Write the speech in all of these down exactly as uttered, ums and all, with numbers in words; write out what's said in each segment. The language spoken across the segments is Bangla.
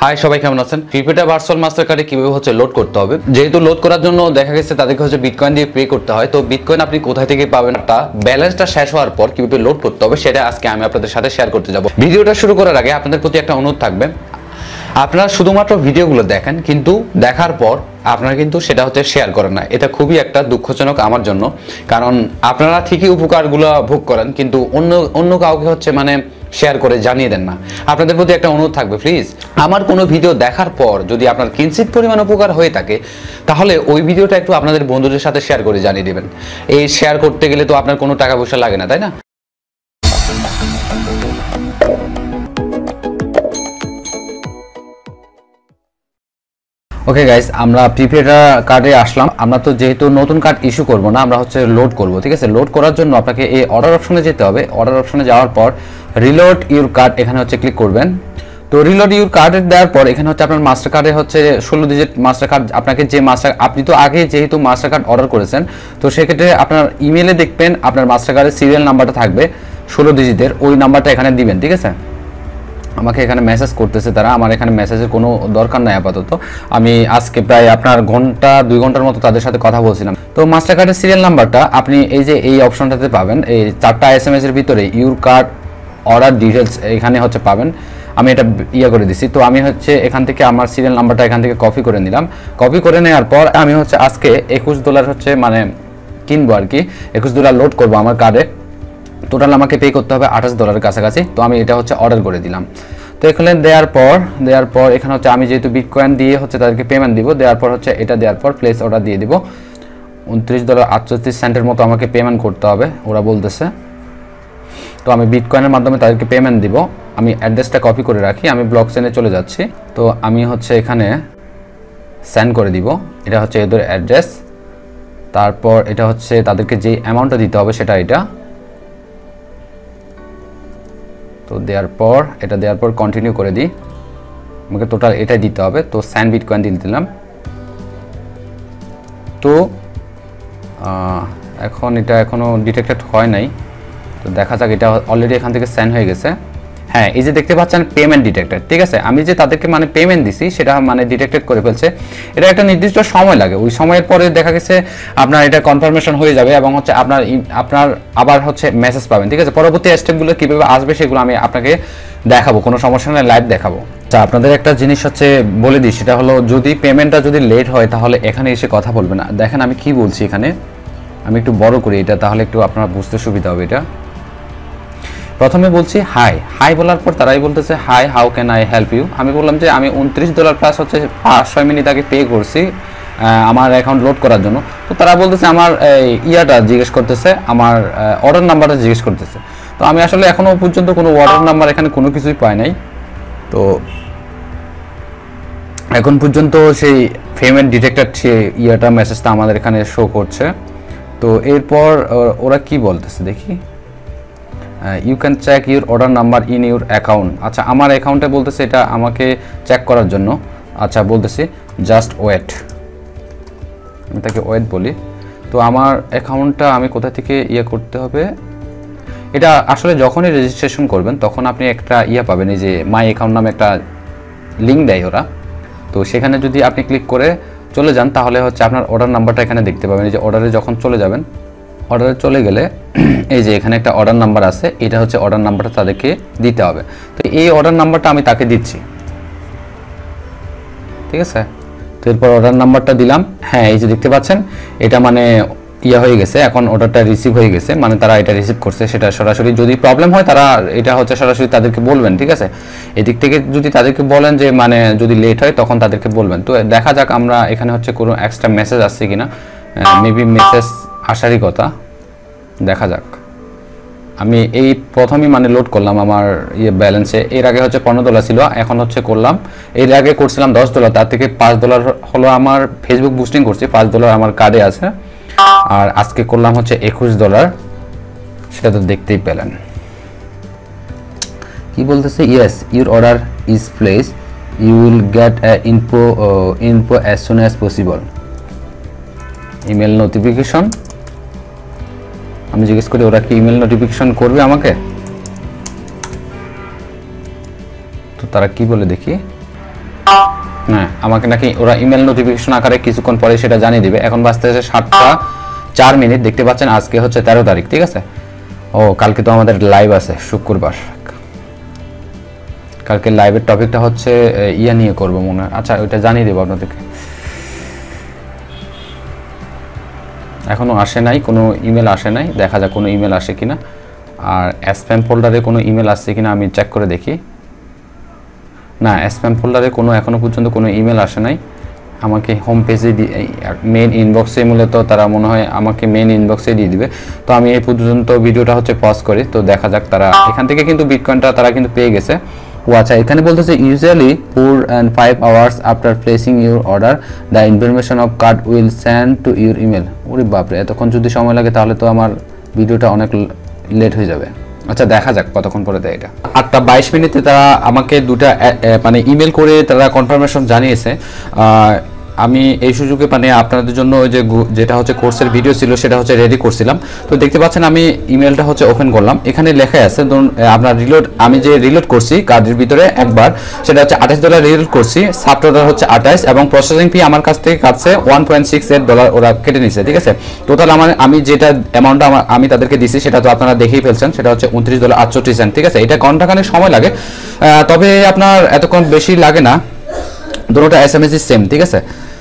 হাই সবাই কেমন আছেন? প্রিপেড ভার্চুয়াল মাস্টার কার্ডে কিভাবে হচ্ছে লোড করতে হবে, যেহেতু লোড করার জন্য দেখা গেছে তাদেরকে হচ্ছে বিটকয়েন দিয়ে পে করতে হয়। তো বিটকয়েন আপনি কোথায় থেকে পাবেন, তা ব্যালেন্সটা শেষ হওয়ার পর কিভাবে লোড করতে হবে সেটা আজকে আমি আপনাদের সাথে শেয়ার করতে যাব। ভিডিওটা শুরু করার আগে আপনাদের প্রতি একটা অনুরোধ থাকবে, আপনারা শুধুমাত্র ভিডিওগুলো দেখেন কিন্তু দেখার পর আপনারা কিন্তু সেটা হচ্ছে শেয়ার করেন না। এটা খুবই একটা দুঃখজনক আমার জন্য, কারণ আপনারা ঠিকই উপকারগুলো ভোগ করেন কিন্তু অন্য অন্য কাউকে হচ্ছে মানে শেয়ার করে জানিয়ে দেন না। আপনাদের প্রতি একটা অনুরোধ থাকবে, প্লিজ আমার কোনো ভিডিও দেখার পর যদি আপনার কিঞ্চিত পরিমাণ উপকার হয়ে থাকে তাহলে ওই ভিডিওটা একটু আপনাদের বন্ধুদের সাথে শেয়ার করে জানিয়ে দেবেন। এই শেয়ার করতে গেলে তো আপনার কোনো টাকা পয়সা লাগে না, তাই না? ওকে গাইস, আমরা প্রিপেড কার্ডে আসলাম। আমরা তো যেহেতু নতুন কার্ড ইস্যু করব না, আমরা হচ্ছে লোড করব, ঠিক আছে? লোড করার জন্য আপনাকে এই অর্ডার অপশনে যেতে হবে। অর্ডার অপশনে যাওয়ার পর রিলোড ইউর কার্ড এখানে হচ্ছে ক্লিক করবেন। তো রিলোড ইউর কার্ডে দেওয়ার পর এখানে হচ্ছে আপনার মাস্টার কার্ডে হচ্ছে ষোলো ডিজিট মাস্টার কার্ড, আপনাকে যে মাস্টার আপনি তো আগে যেহেতু মাস্টার কার্ড অর্ডার করেছেন তো সেক্ষেত্রে আপনার ইমেলে দেখবেন আপনার মাস্টার কার্ডের সিরিয়াল নাম্বারটা থাকবে ষোলো ডিজিটের, ওই নাম্বারটা এখানে দিবেন, ঠিক আছে? আমাকে এখানে মেসেজ করতেছে তারা, আমার এখানে মেসেজের কোনো দরকার নাই আপাতত। আমি আজকে প্রায় আপনার ঘন্টা দুই ঘন্টার মতো তাদের সাথে কথা বলছিলাম। তো মাস্টার কার্ডের সিরিয়াল নাম্বারটা আপনি এই যে এই অপশনটাতে পাবেন, এই চারটা এস এম এস এর ভিতরে ইউর কার্ড অর্ডার ডিটেলস এখানে হচ্ছে পাবেন। আমি এটা ইয়ে করে দিছি। তো আমি হচ্ছে এখান থেকে আমার সিরিয়াল নাম্বারটা এখান থেকে কপি করে নিলাম। কপি করে নেওয়ার পর আমি হচ্ছে আজকে একুশ ডলার হচ্ছে মানে কিনবো আর কি, একুশ ডলার লোড করবো আমার কার্ডে। টোটাল আমাকে পে করতে হবে আঠাশ ডলারের কাছাকাছি। তো আমি এটা হচ্ছে অর্ডার করে দিলাম। তো এখানে দেওয়ার পর দেওয়ার পর এখানে হচ্ছে আমি যেহেতু বিটকয়েন দিয়ে হচ্ছে তাদেরকে পেমেন্ট দিব, দেওয়ার পর হচ্ছে এটা দেওয়ার পর প্লেস অর্ডার দিয়ে দিব। উনত্রিশ ডলার আটচল্লিশ সেন্টের মতো আমাকে পেমেন্ট করতে হবে ওরা বলতেছে। তো আমি বিটকয়েনের মাধ্যমে তাদেরকে পেমেন্ট দিব। আমি অ্যাড্রেসটা কপি করে রাখি, আমি ব্লক চেনে চলে যাচ্ছি। তো আমি হচ্ছে এখানে সেন্ড করে দিব, এটা হচ্ছে এদের অ্যাড্রেস। তারপর এটা হচ্ছে তাদেরকে যে অ্যামাউন্টটা দিতে হবে সেটা এটা। তো দেওয়ার পর এটা দেওয়ার পর কন্টিনিউ করে দিই, আমাকে টোটাল এটাই দিতে হবে। তো স্যান্ড বিটকয়েন দিয়ে দিলাম। তো এখন এটা এখনও ডিটেক্টেড হয় নাই, তো দেখা যাক। এটা অলরেডি এখান থেকে স্যান্ড হয়ে গেছে। হ্যাঁ, এই যে দেখতে পাচ্ছেন পেমেন্ট ডিটেক্টেড, ঠিক আছে? আমি যে তাদেরকে মানে পেমেন্ট দিছি সেটা মানে ডিটেক্টেড করে ফেলছে। এটা একটা নির্দিষ্ট সময় লাগে, ওই সময়ের পরে দেখা গেছে আপনার এটা কনফার্মেশন হয়ে যাবে এবং হচ্ছে আপনার আপনার আবার হচ্ছে মেসেজ পাবেন, ঠিক আছে? পরবর্তী স্টেপগুলো কীভাবে আসবে সেগুলো আমি আপনাকে দেখাবো, কোনো সমস্যা নেই, লাইভ দেখাবো। আচ্ছা, আপনাদের একটা জিনিস হচ্ছে বলে দিই, সেটা হলো যদি পেমেন্টটা যদি লেট হয় তাহলে এখানে এসে কথা বলবেন না। দেখেন আমি কি বলছি এখানে, আমি একটু বড় করি এটা, তাহলে একটু আপনার বুঝতে সুবিধা হবে। এটা প্রথমে বলছি হাই, হাই বলার পর তারাই বলতেছে hi how can I help you. আমি বললাম যে আমি উনত্রিশ ডলার প্লাস হচ্ছে পাঁচ ছয় মিনিট আগে পে করছি আমার অ্যাকাউন্ট লোড করার জন্য। তো তারা বলতেছে আমার ইয়াটা জিজ্ঞেস করতেছে, আমার অর্ডার নাম্বারটা জিজ্ঞেস করতেছে। তো আমি আসলে এখনও পর্যন্ত কোনো অর্ডার নাম্বার এখানে কোনো কিছুই পাই নাই। তো এখন পর্যন্ত সেই পেমেন্ট ডিটেক্টেড সেই ইয়াটা মেসেজটা আমাদের এখানে শো করছে। তো এরপর ওরা কি বলতেছে দেখি, you can check your order number in your account. আচ্ছা, আমার অ্যাকাউন্টে বলতেছে এটা আমাকে চেক করার জন্য। আচ্ছা, বলতেছি জাস্ট ওয়েট, আমি তাকে ওয়েট বলি। তো আমার অ্যাকাউন্টটা আমি কোথা থেকে ইয়ে করতে হবে, এটা আসলে যখনই রেজিস্ট্রেশন করবেন তখন আপনি একটা ইয়ে পাবেন, এই যে মাই অ্যাকাউন্ট নামে একটা লিঙ্ক দেয় ওরা। তো সেখানে যদি আপনি ক্লিক করে চলে যান তাহলে হচ্ছে আপনার অর্ডার নাম্বারটা এখানে দেখতে পাবেন। এই যে অর্ডারে যখন চলে যাবেন, অর্ডারে চলে গেলে এই যে এখানে একটা অর্ডার নাম্বার আছে, এটা হচ্ছে অর্ডার নাম্বারটা তাদেরকে দিতে হবে। তো এই অর্ডার নাম্বারটা আমি তাকে দিচ্ছি, ঠিক আছে? তো এরপর অর্ডার নাম্বারটা দিলাম। হ্যাঁ, এই যে দেখতে পাচ্ছেন এটা মানে ইয়ে হয়ে গেছে, এখন অর্ডারটা রিসিভ হয়ে গেছে, মানে তারা এটা রিসিভ করছে। সেটা সরাসরি যদি প্রবলেম হয় তারা এটা হচ্ছে সরাসরি তাদেরকে বলবেন, ঠিক আছে? এদিক থেকে যদি তাদেরকে বলেন যে মানে যদি লেট হয় তখন তাদেরকে বলবেন। তো দেখা যাক আমরা এখানে হচ্ছে কোনো এক্সট্রা মেসেজ আসছে কিনা, মেবি মেসেজ আসারই কথা, দেখা যাক। আমি এই প্রথমেই মানে লোড করলাম আমার ইয়ে ব্যালেন্সে। এর আগে হচ্ছে পনেরো ডলার ছিল, এখন হচ্ছে করলাম, এর আগে করছিলাম দশ ডলার, তার থেকে পাঁচ ডলার হলো আমার ফেসবুক বুস্টিং করছি, পাঁচ ডলার আমার কার্ডে আছে। আর আজকে করলাম হচ্ছে একুশ ডলার, সেটা তো দেখতেই পেলেন। কি বলতেছে, yes your order is place, you will get info info as soon as possible, email notification. আমি জিজ্ঞেস করি ওরা কি ইমেল নোটিফিকেশন করবে আমাকে, তো তারা কি বলে দেখি। হ্যাঁ, আমাকে নাকি ওরা ইমেল নোটিফিকেশন আকারে কিছুক্ষণ পরে সেটা জানিয়ে দিবে। এখন বাজতে আছে সাতটা চার মিনিট, দেখতে পাচ্ছেন আজকে হচ্ছে তেরো তারিখ, ঠিক আছে। ও কালকে তো আমাদের লাইভ আছে শুক্রবার, কালকে লাইভের টপিকটা হচ্ছে ইয়া নিয়ে করবো মনে হয়। আচ্ছা ওইটা জানিয়ে দেবো আপনাদেরকে। এখনো আসে নাই, কোনো ইমেল আসে নাই, দেখা যাক কোনো ইমেল আসে কিনা। আর স্প্যাম ফোল্ডারে কোনো ইমেল আসছে কিনা আমি চেক করে দেখি। না, স্প্যাম ফোল্ডারে কোনো এখনো পর্যন্ত কোনো ইমেল আসে নাই। আমাকে হোম পেজে মেন ইনবক্সে মূলত তারা মনে হয় আমাকে মেন ইনবক্সে দিয়ে দিবে। তো আমি এই পর্যন্ত ভিডিওটা হচ্ছে পজ করি, তো দেখা যাক তারা এখান থেকে কিন্তু বিটকয়েনটা তারা কিন্তু পেয়ে গেছে। ও আচ্ছা, এখানে বলতেছে usually four and five hours after placing your order the information of card will send to your email. ওরে বাপরে, এতক্ষণ যদি সময় লাগে তাহলে তো আমার ভিডিওটা অনেক লেট হয়ে যাবে। আচ্ছা দেখা যাক কতক্ষণ পরে দেয় এটা। আটটা বাইশ মিনিটে তারা আমাকে দুটা মানে ইমেল করে তারা কনফার্মেশন জানিয়েছে। আমি এই সুযোগে মানে আপনাদের জন্য ওই যে যেটা হচ্ছে কোর্সের ভিডিও ছিল সেটা হচ্ছে রেডি করছিলাম। তো দেখতে পাচ্ছেন আমি ইমেলটা হচ্ছে ওপেন করলাম, এখানে লেখা আছে ধরুন আপনার রিলোড, আমি যে রিলোড করছি কার্ডের ভিতরে একবার সেটা হচ্ছে আঠাশ ডলার রিলোড করছি, সাব টোটাল হচ্ছে আঠাশ এবং প্রসেসিং ফি আমার কাছ থেকে কাটছে one point six eight dollar ওরা কেটে নিচ্ছে, ঠিক আছে। টোটাল আমার আমি যেটা অ্যামাউন্টটা আমি তাদেরকে দিছি সেটা তো আপনারা দেখেই ফেলছেন, সেটা হচ্ছে উনত্রিশ ডলার আটষট্টি সেন্ট, ঠিক আছে। এটা ঘন্টাখানেক সময় লাগে, তবে আপনার এতক্ষণ বেশি লাগে না। দুটোটা এস এম এস সেম, ঠিক আছে।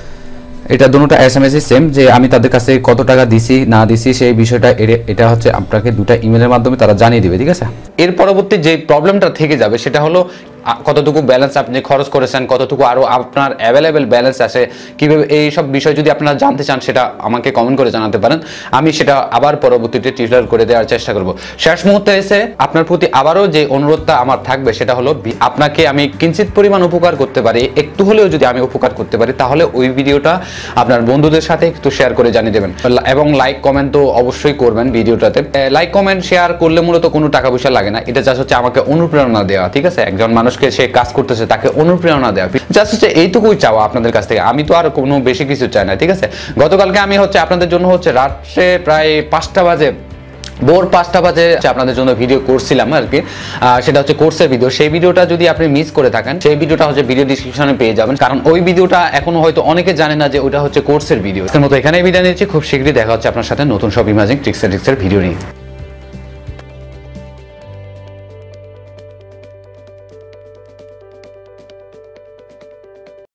এটা দুটোটা এস এম এস সেম, যে আমি তাদের কাছে কত টাকা দিছি না দিছি সেই বিষয়টা এটা হচ্ছে আপনাকে দুটা ইমেলের মাধ্যমে তারা জানিয়ে দিবে, ঠিক আছে। এর পরবর্তী যে প্রবলেমটা থেকে যাবে সেটা হলো কতটুকু ব্যালেন্স আপনি খরচ করেছেন, কতটুকু আরও আপনার অ্যাভেলেবেল ব্যালেন্স আছে, কীভাবে এই সব বিষয় যদি আপনারা জানতে চান সেটা আমাকে কমেন্ট করে জানাতে পারেন। আমি সেটা আবার পরবর্তীতে টিউটোরিয়াল করে দেওয়ার চেষ্টা করব। শেষ মুহূর্তে এসে আপনার প্রতি আবারও যে অনুরোধটা আমার থাকবে সেটা হলো আপনাকে আমি কিঞ্চিত পরিমাণ উপকার করতে পারি, একটু হলেও যদি আমি উপকার করতে পারি তাহলে ওই ভিডিওটা আপনার বন্ধুদের সাথে একটু শেয়ার করে জানিয়ে দেবেন এবং লাইক কমেন্ট তো অবশ্যই করবেন ভিডিওটাতে। লাইক কমেন্ট শেয়ার করলে মূলত কোনো টাকা পয়সা লাগে না, এটা জাস্ট হচ্ছে আমাকে অনুপ্রেরণা দেওয়া, ঠিক আছে। একজন মানুষ সে কাজ করতেছে তাকে অনুপ্রেরণা দেওয়া, জাস্ট হচ্ছে এইটুকুই চাওয়া আপনাদের কাছ থেকে, আমি তো আর কোনো বেশি কিছু চাই না, ঠিক আছে। গতকালকে আমি হচ্ছে আপনাদের জন্য হচ্ছে রাত্রে প্রায় পাঁচটা বাজে ভোর পাঁচটা বাজে আপনাদের জন্য ভিডিও করছিলাম আর কি, সেটা হচ্ছে কোর্সের ভিডিও। সেই ভিডিওটা যদি আপনি মিস করে থাকেন সেই ভিডিওটা হচ্ছে ভিডিও ডিসক্রিপশনে পেয়ে যাবেন, কারণ ওই ভিডিওটা এখনো হয়তো অনেকে জানে না যে ওটা হচ্ছে কোর্সের ভিডিও। এর মতো এখানে বিদায় নিচ্ছি, খুব শীঘ্রই দেখা হচ্ছে আপনার সাথে নতুন সব ইমাজিং ট্রিক্স এন্ড ট্রিক্সের ভিডিও নিয়ে।